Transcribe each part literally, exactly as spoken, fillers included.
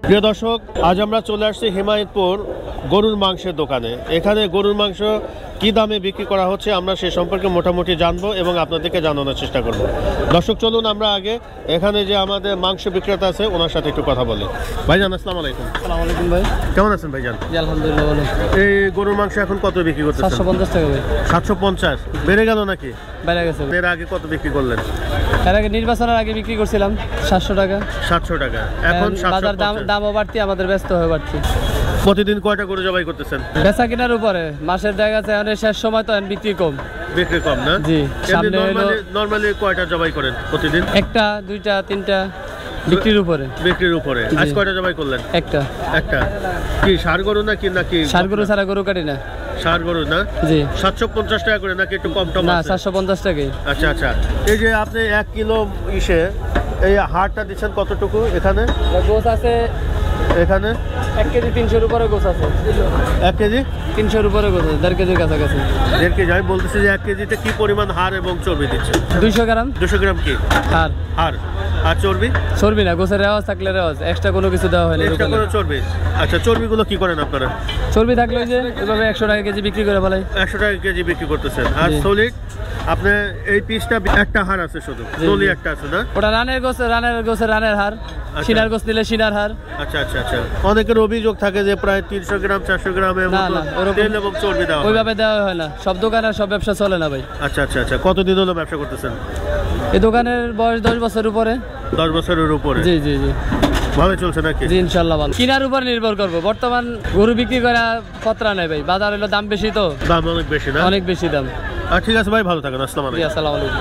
প্রিয় দর্শক, আজ আমরা চলে আসছি হেমায়েতপুর গরুর মাংসের দোকানে। এখানে গরুর মাংস কি দামে বিক্রি করা হচ্ছে আমরা সে সম্পর্কে মোটামুটি জানবো এবং আপনাদেরকে জানানোর চেষ্টা করব। দর্শক চলুন আমরা আগে এখানে যে আমাদের মাংস বিক্রেতা আছে ওনার সাথে একটু কথা বলি। ভাইজান আসসালামু আলাইকুম। আসসালামু আলাইকুম ভাই, কেমন আছেন ভাইজান? জি আলহামদুলিল্লাহ ভালো। এই গরুর মাংস এখন কত বিক্রি করতেছেন? সাতশো পঞ্চাশ টাকা ভাই। সাতশো পঞ্চাশ বেড়ে গেল নাকি? বেড়ে গেছে। এর আগে কত বিক্রি করলেন? এর আগে নির্বাচনের আগে বিক্রি করছিলাম সাতশো টাকা। সাতশো টাকা, এখন বাজার দাম দামও বাড়তি, আমাদের ব্যস্ত হয়ে বাড়তি। প্রতিদিন কয়টা গরু জবাই করতেছেন? বেচা কেনার উপরে, মাসের দেখা যাচ্ছে এখন শেষ সময় তো বিক্রি কম। বিক্রি কম না? জি। সামনে নরমালি কয়টা জবাই করেন প্রতিদিন? একটা, দুইটা, তিনটা, বিক্রির উপরে। বিক্রির উপরে। আজ কয়টা জবাই করলেন? একটা। একটা কি ষাঁড় গরু নাকি? নাকি ষাঁড় গরু ছাড়া গরু কাটি না। ষাঁড় গরু না? জি। সাতশো পঞ্চাশ টাকা করে নাকি একটু কম টম? না, সাতশো পঞ্চাশ টাকাই। আচ্ছা আচ্ছা। এই যে আপনি এক কিলো ইসে এই হাড়টা দিচ্ছেন কতটুকু? এখানে গোছ আছে এখানে এক কেজি তিনশোর উপরে গোছ আছে। এক কেজি তিনশোর উপরে গোছ আছে, দেড় কেজির কাছাকাছি। দেড় কেজি। আমি বলতেছি যে এক কেজিতে কি পরিমাণ হাড় এবং চর্বি দিচ্ছে? দুইশো গ্রাম। দুশো গ্রাম কি হাড়? হাড়। আর চর্বি? চর্বি না, গোছের রেওয়াজ থাকলে রেওয়াজ, এক্সট্রা কোনো কিছু দেওয়া হয় না। এক্সট্রা কোনো চর্বি? আচ্ছা, চর্বিগুলো কি করেন আপনারা? চর্বি থাকলে যে এভাবে একশো টাকা কেজি বিক্রি করে ফেলাই। একশো টাকা কেজি বিক্রি করতেছেন। আর সলিড আপনি এই পিসটা একটা হাড় আছে শুধু, নলি একটা আছে না? ওটা রানের গোছ, রানের গোছের রানের হাড়। সিনার গোছ নিলে সিনার হাড়। আচ্ছা আচ্ছা আচ্ছা। অনেকের অভিযোগ থাকে যে প্রায় তিনশো গ্রাম চারশো গ্রামের মতো তেল এবং চর্বি দেওয়া হয়। ওইভাবে দেওয়া হয় না, সব দোকানে সব ব্যবসা চলে না ভাই। আচ্ছা আচ্ছা আচ্ছা। কতদিন হলো ব্যবসা করতেছেন? এই দোকানের বয়স দশ বছর উপরে। দশ বছরের উপরে? জি জি জি। ভালো চলছে নাকি? জি ইনশাআল্লাহ ভালো। কিনার উপর নির্ভর করবো। বর্তমান গরু বিক্রি করা খতরা নেই ভাই, বাজার হলো দাম বেশি তো। দাম অনেক বেশি না? অনেক বেশি দাম। ঠিক আছে ভাই, ভালো থাকেন। আসসালামু আলাইকুম। আসসালামু আলাইকুম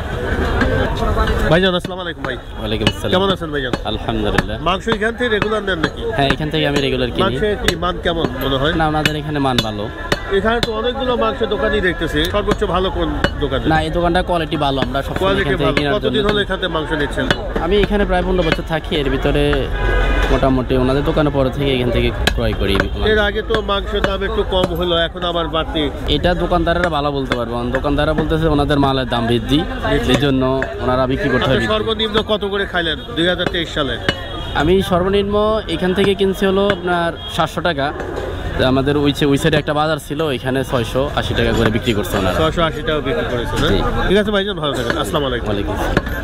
ভাইজান। আসসালামু আলাইকুম ভাই। ওয়ালাইকুম আসসালাম। কেমন আছেন ভাইজান? আলহামদুলিল্লাহ। মাংস এখান থেকে রেগুলার নেন নাকি? হ্যাঁ, এখান থেকে আমি রেগুলার কিনি। মাংসের কি মান কেমন মনে হয়? না, আমাদের এখানে মান ভালো। এখানে তো অনেকগুলো মাংসের দোকানই দেখতেছি, সর্বোচ্চ ভালো কোন দোকান? না, এই দোকানটা কোয়ালিটি ভালো। আমরা সব কোয়ালিটি ভালো। কতদিন হলো এখানে মাংস নিচ্ছেন? আমি এখানে প্রায় পনেরো বছর থাকি, এর ভিতরে মোটামুটি ওনাদের দোকানে পরে থেকে এখান থেকে ক্রয় করি। এর আগে তো মাংসের দাম একটু কম হলো, এখন আবার বাড়তি। এটা দোকানদাররা ভালো বলতে পারবো, দোকানদাররা বলতেছে ওনাদের মালের দাম বৃদ্ধি, এই জন্য ওনারা বিক্রি করতে হবে। সর্বনিম্ন কত করে খাইলেন দুই হাজার তেইশ সালে? আমি সর্বনিম্ন এখান থেকে কিনছি হলো আপনার সাতশো টাকা। আমাদের ওই ওই সাইডে একটা বাজার ছিল, এখানে ছয়শো আশি টাকা করে বিক্রি করছে ওনারা। ছয়শো আশি টাকা বিক্রি করেছে। ঠিক আছে ভাইজান, ভালো থাকেন। আসসালামু আলাইকুম। ওয়ালাইকুম আসসালাম।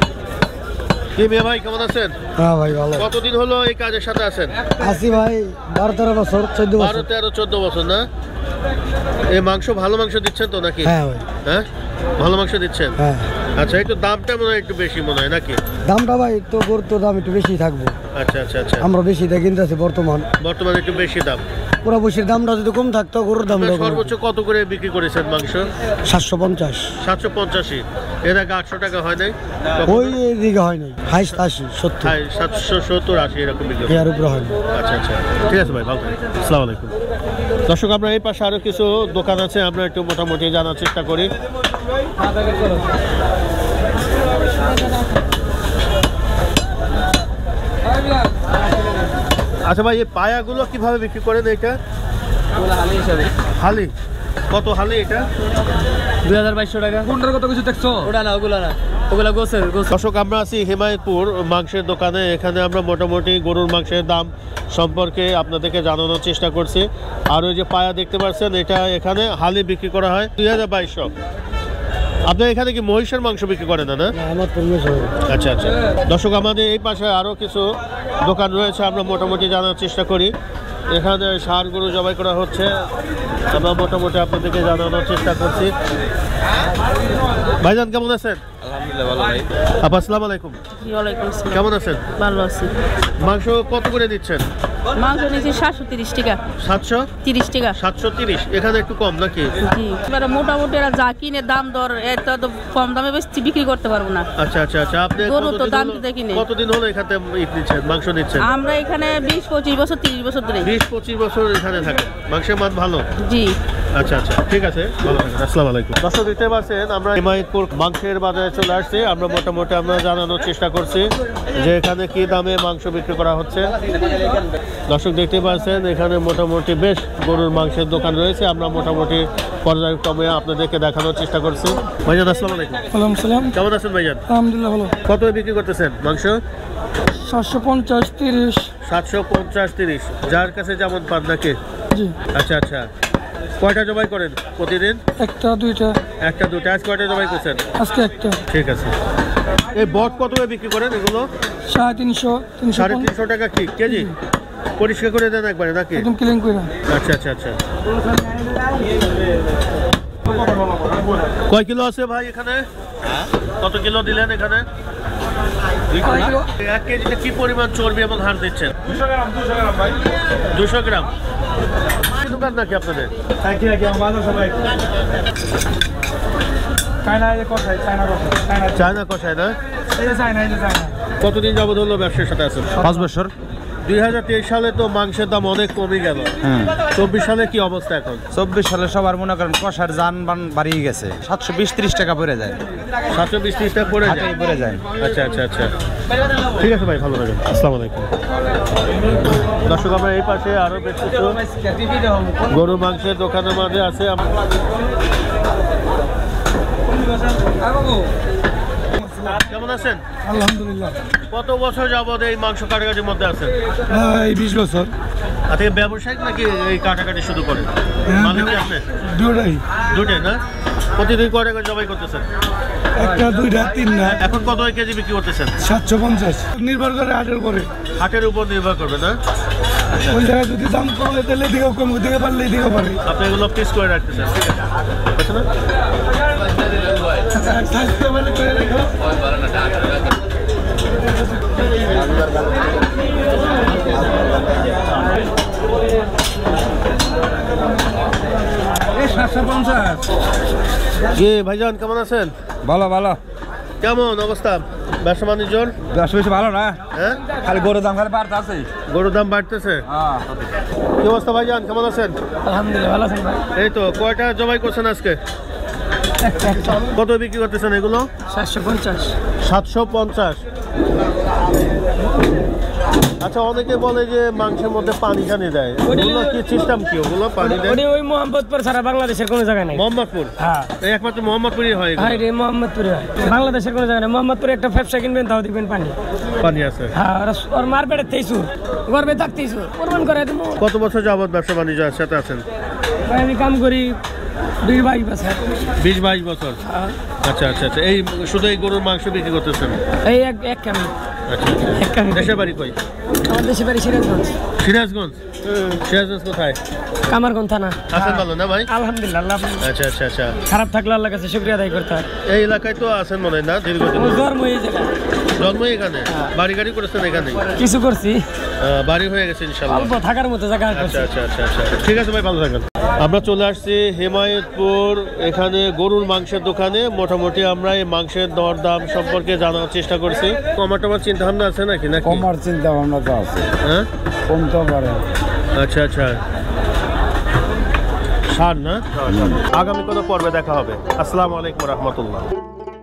ভাই কেমন আছেন? হ্যাঁ ভাই ভালো। কতদিন হলো এই কাজের সাথে আছেন? আছি ভাই বারো তেরো বছর। চোদ্দ বছর। বারো তেরো চোদ্দ বছর না? এই মাংস ভালো মাংস দিচ্ছেন তো নাকি? হ্যাঁ ভাই। হ্যাঁ ভালো মাংস দিচ্ছেন। হ্যাঁ। আচ্ছা, একটু দামটা মনে হয় একটু বেশি মনে হয় নাকি? দামটা ভাই তো গরুর তো দাম একটু বেশি থাকবো। আচ্ছা আচ্ছা আচ্ছা। আমরা বেশি দিয়ে কিনতেছি বর্তমান। বর্তমানে একটু বেশি দাম। পুরো বসির দামটা যদি কম থাকতো গরুর দামটা। সর্বোচ্চ কত করে বিক্রি করেছেন মাংস? সাতশো পঞ্চাশ। সাতশো পঞ্চাশি। এর আগে আটশো টাকা হয় নাই? ওই দিকে হয় নাই। হাইস্ট আশি সত্তর। সাতশো সত্তর আশি এরকম বিক্রি। এর উপরে হয় না। আচ্ছা আচ্ছা, ঠিক আছে ভাই, ভালো থাকবেন। আসসালামু আলাইকুম। দর্শক, আমরা এই পাশে আরো কিছু দোকান আছে, আমরা একটু মোটামুটি জানার চেষ্টা করি। আচ্ছা ভাই, এই পায়াগুলো কিভাবে বিক্রি করেন? এটা হালি হিসাবে। হালি কত? হালি এটা দুই হাজার বাইশশো টাকা। কোনটার কত কিছু দেখছো? ওটা না, ওগুলো না, ওগুলো গোছের। দর্শক, আমরা আছি হেমায়েতপুর মাংসের দোকানে। এখানে আমরা মোটামুটি গরুর মাংসের দাম সম্পর্কে আপনাদেরকে জানানোর চেষ্টা করছি। আর ওই যে পায়া দেখতে পাচ্ছেন, এটা এখানে হালি বিক্রি করা হয় দুই হাজার বাইশশো। আপনার এখানে কি মহিষের মাংস বিক্রি করেন না? আচ্ছা আচ্ছা। দর্শক, আমাদের এই পাশে আরো কিছু দোকান রয়েছে, আমরা মোটামুটি জানার চেষ্টা করি। এখানে ষাঁড় গরু জবাই করা হচ্ছে, আমরা মোটামুটি আপনাদেরকে জানানোর চেষ্টা করছি। ভাইজান কেমন আছেন? আলহামদুলিল্লাহ ভালো ভাই। আপা আসসালামু আলাইকুম। ওয়ালাইকুম আসসালাম। কেমন আছেন? ভালো আছি। মাংস কত করে দিচ্ছেন? মাংস নিচ্ছি সাতশো তিরিশ টাকা। সাতশো তিরিশ টাকা। সাতশো তিরিশ। এখানে একটু কম নাকি? জি, এবারে মোটামুটি এরা যা কিনে দাম দর এটা তো কম দামে বেশি বিক্রি করতে পারবো না। আচ্ছা আচ্ছা আচ্ছা। আপনি গরু তো দাম দিতে কিনে কতদিন হলো এখানে নিচ্ছেন মাংস নিচ্ছেন? আমরা এখানে বিশ পঁচিশ বছর তিরিশ বছর ধরে। বিশ পঁচিশ বছর এখানে থাকে। মাংসের মান ভালো? জি। আচ্ছা আচ্ছা ঠিক আছে, ভালো থাকেন। আসসালামু আলাইকুম। দর্শক দেখতে পাচ্ছেন আমরা হিমায়তপুর মাংসের বাজারে চলে আসছি। আমরা মোটামুটি আমরা জানানোর চেষ্টা করছি যে এখানে কি দামে মাংস বিক্রি করা হচ্ছে। দর্শক দেখতে পাচ্ছেন এখানে মোটামুটি বেশ গরুর মাংসের দোকান রয়েছে। আমরা মোটামুটি পর্যায়ক্রমে আপনাদেরকে দেখানোর চেষ্টা করছি। ভাইজান আসসালামু আলাইকুম। ওয়ালাইকুম আসসালাম। কেমন আছেন ভাইজান? আলহামদুলিল্লাহ ভালো। কত বিক্রি করতেছেন মাংস? সাতশো পঞ্চাশ তিরিশ। সাতশো পঞ্চাশ তিরিশ, যার কাছে যেমন পান নাকি? জি। আচ্ছা আচ্ছা, কয়টা জবাই করেন প্রতিদিন? একটা দুইটা। একটা দুটা। আজ কয়টা জবাই করছেন? আজকে একটা। ঠিক আছে। এই বট কত বিক্রি করেন এগুলো? সাড়ে তিনশো। সাড়ে তিনশো টাকা কি কেজি? পরিষ্কার করে দেন একবারে নাকি? একদম ক্লিন করে। আচ্ছা আচ্ছা আচ্ছা। কয় কিলো আছে ভাই এখানে? কত কিলো দিলেন এখানে? এক কেজিতে কি পরিমাণ চর্বি এবং হাড় দিচ্ছেন? দুশো গ্রাম। দোকান নাকি আপনাদের? চায়না কষায় না? কতদিন যাবত হলো ব্যবসার সাথে আছেন? পাঁচ বছর। দুই হাজার তেইশ সালে তো মাংসের দাম অনেক কমে গেল। চব্বিশ সালে কি অবস্থা এখন? চব্বিশ সালে সবার মনে করেন কষার যানবাহন বাড়িয়ে গেছে, সাতশো বিশ ত্রিশ টাকা পড়ে যায়। সাতশো বিশ ত্রিশ টাকা পড়ে যায় পড়ে যায়। আচ্ছা আচ্ছা আচ্ছা ঠিক আছে ভাই, ভালো থাকেন। আসসালামু আলাইকুম। দর্শক আমরা এই পাশে আরো বেশ কিছু গরু মাংসের দোকানের মাঝে আছে। কেমন আছেন? আলহামদুলিল্লাহ। কত বছর যাবত এই মাংস কাটাকাটির মধ্যে আছেন? এই বিশ বছর। আচ্ছা, ব্যবসায়িক নাকি এই কাটাকাটি শুরু করেন? মানে কি আপনি? দুটাই। দুটাই না? প্রতিদিন কয় টাকা জবাই করতেছেন? একটা দুইটা তিনটা। এখন কত কেজি বিক্রি করতেছেন? সাতশো পঞ্চাশ। নির্ভর করে হাটের উপরে। হাটের উপর নির্ভর করবে না? ওই জায়গায় যদি দাম কমে তাহলে দিকেও কম, দিকে পারলে দিকেও পারে। আপনি এগুলো পিস করে রাখতেছেন, ঠিক আছে না? সাতশো পঞ্চাশ। জি ভাইজান কেমন আছেন? ভালো ভালো। কেমন অবস্থা ব্যবসা বাণিজ্য? ব্যবসা বেশি ভালো না, হ্যাঁ খালি গরুর দাম খালি বাড়তে আছে। গরুর দাম বাড়তেছে। কি অবস্থা ভাইজান, কেমন আছেন? আলহামদুলিল্লাহ ভালো আছেন ভাই। এই তো কয়টা জবাই করছেন আজকে? কত বিক্রি করতেছেন এগুলো? সাতশো পঞ্চাশ। সাতশো পঞ্চাশ। আচ্ছা, অনেকে বলে যে মাংসের মধ্যে পানি টানি দেয়, ওগুলো কি সিস্টেম কি? ওগুলো পানি দেয় ওই মোহাম্মদপুর ছাড়া বাংলাদেশের কোনো জায়গায় নাই। মোহাম্মদপুর? হ্যাঁ, এই একমাত্র মোহাম্মদপুরই হয়। হ্যাঁ রে, মোহাম্মদপুরে হয়, বাংলাদেশের কোনো জায়গায় নাই। মোহাম্মদপুরে একটা ব্যবসা কিনবেন, তাও দিবেন পানি। পানি আছে? হ্যাঁ, ওর মার পেটে তেইশুর, গর্বে থাক তেইশুর, প্রমাণ করে দেবো। কত বছর যাবত ব্যবসা বাণিজ্য সাথে আছেন? আমি কাম করি বিশ বাইশ বছর। বিশ বাইশ বছর। আচ্ছা আচ্ছা আচ্ছা। এই শুধু এই গরুর মাংস বিক্রি করতেছেন? এই এক এক কামি। আচ্ছা এক কামি। দেশের বাড়ি কই? আমার দেশের বাড়ি সিরাজগঞ্জ। সিরাজগঞ্জ? সিরাজগঞ্জ কোথায়? কামারগঞ্জ থানা। আছেন ভালো না ভাই? আলহামদুলিল্লাহ। আচ্ছা আচ্ছা আচ্ছা। খারাপ থাকলে আল্লাহর কাছে শুকরিয়া আদায় করতে হয়। এই এলাকায় তো আছেন মনে হয় না দীর্ঘদিন? জন্ম এই জায়গায়। জন্ম এখানে? বাড়ি গাড়ি করেছেন এখানে? কিছু করছি, বাড়ি হয়ে গেছে ইনশাআল্লাহ। অল্প থাকার মতো জায়গা। আচ্ছা আচ্ছা আচ্ছা আচ্ছা ঠিক আছে ভাই, ভালো থাকেন। আমরা চলে আসছি হিমায়তপুর, এখানে গরুর মাংসের দোকানে। মোটামুটি আমরা এই মাংসের দর দাম সম্পর্কে জানার চেষ্টা করছি। কমার টমার চিন্তা ভাবনা আছে নাকি? নাকি কমার চিন্তা ভাবনা তো আছে, হ্যাঁ কমতে পারে। আচ্ছা আচ্ছা, সার না? আগামী কোনো পর্বে দেখা হবে। আসসালামু আলাইকুম রহমতুল্লাহ।